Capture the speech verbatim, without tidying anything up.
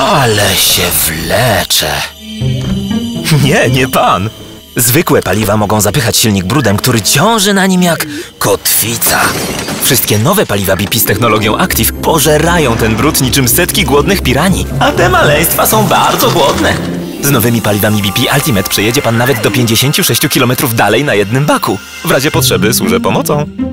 Ale się wlecze. Nie, nie pan. Zwykłe paliwa mogą zapychać silnik brudem, który ciąży na nim jak kotwica. Wszystkie nowe paliwa B P z technologią Active pożerają ten brud niczym setki głodnych piranii. A te maleństwa są bardzo głodne. Z nowymi paliwami B P Ultimate przejedzie pan nawet do pięćdziesięciu sześciu kilometrów dalej na jednym baku. W razie potrzeby służę pomocą.